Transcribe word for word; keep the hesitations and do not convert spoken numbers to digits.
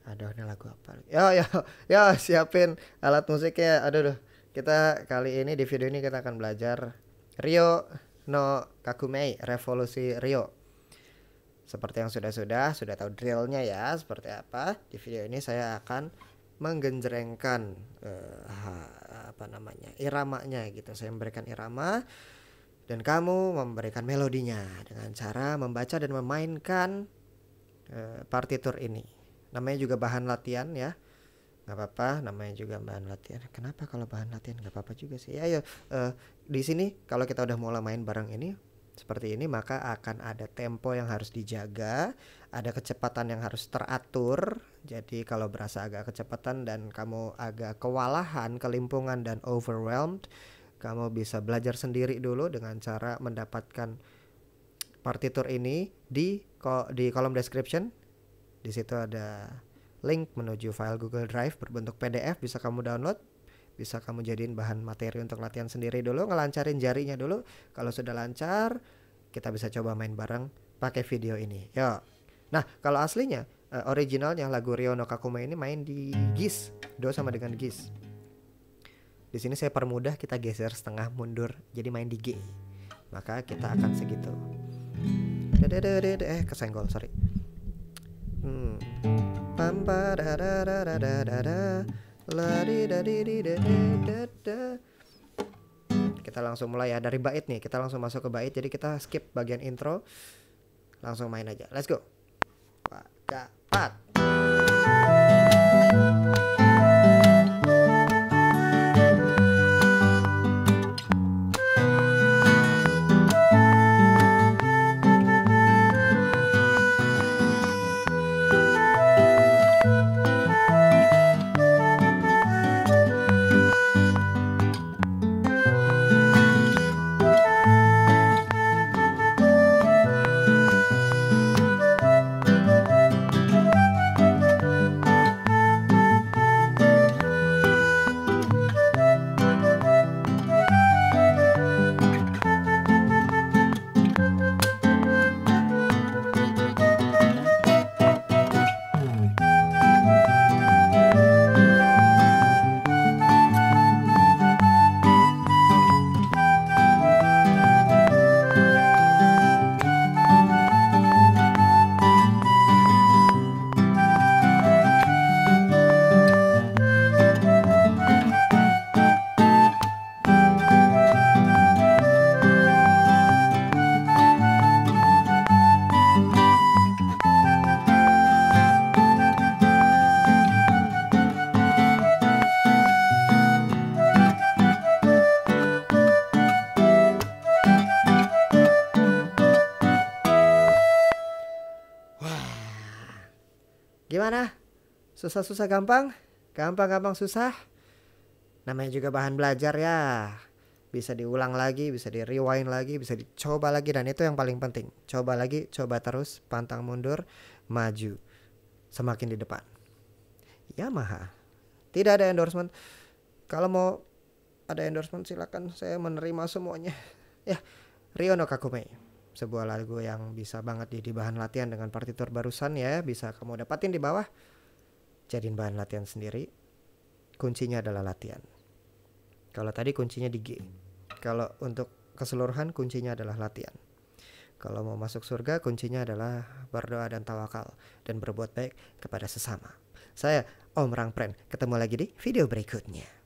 Aduh, ini lagu apa? Yo yo yo, siapin alat musiknya. Aduh, duh. Kita kali ini di video ini kita akan belajar Ryo no Kakumei, Revolusi Ryo. Seperti yang sudah-sudah, sudah tahu drillnya ya, seperti apa. Di video ini saya akan menggenjrengkan uh, apa namanya, iramanya gitu. Saya memberikan irama dan kamu memberikan melodinya dengan cara membaca dan memainkan uh, partitur ini. Namanya juga bahan latihan ya, nggak apa-apa. Namanya juga bahan latihan. Kenapa kalau bahan latihan nggak apa-apa juga sih? Ayo, uh, di sini kalau kita udah mulai main bareng ini seperti ini, maka akan ada tempo yang harus dijaga, ada kecepatan yang harus teratur. Jadi kalau berasa agak kecepatan dan kamu agak kewalahan, kelimpungan dan overwhelmed, kamu bisa belajar sendiri dulu dengan cara mendapatkan partitur ini di di kolom description. Di situ ada link menuju file Google Drive berbentuk P D F, bisa kamu download, bisa kamu jadiin bahan materi untuk latihan sendiri dulu, ngelancarin jarinya dulu. Kalau sudah lancar, kita bisa coba main bareng pakai video ini. Yo. Nah, kalau aslinya uh, originalnya lagu Ryo no Kakumei ini main di Gis, do sama dengan Gis. Di sini saya permudah, kita geser setengah mundur, jadi main di G. Maka kita akan segitu. Eh, kesenggol, sorry. Hmm. Pam da da da da da da la di da di di da da da. Kita langsung mulai ya dari bait nih. Kita langsung masuk ke bait. Jadi kita skip bagian intro. Langsung main aja. Let's go. Tiga, empat. Gimana? Susah-susah gampang? Gampang-gampang susah? Namanya juga bahan belajar ya. Bisa diulang lagi, bisa di rewind lagi, bisa dicoba lagi. Dan itu yang paling penting. Coba lagi, coba terus, pantang mundur, maju. Semakin di depan. Yamaha. Tidak ada endorsement. Kalau mau ada endorsement silakan, saya menerima semuanya. Ya, Ryo no Kakumei. Sebuah lagu yang bisa banget jadi bahan latihan dengan partitur barusan ya. Bisa kamu dapatin di bawah. Jadiin bahan latihan sendiri. Kuncinya adalah latihan. Kalau tadi kuncinya di G. Kalau untuk keseluruhan kuncinya adalah latihan. Kalau mau masuk surga kuncinya adalah berdoa dan tawakal. Dan berbuat baik kepada sesama. Saya Om Rangpren. Ketemu lagi di video berikutnya.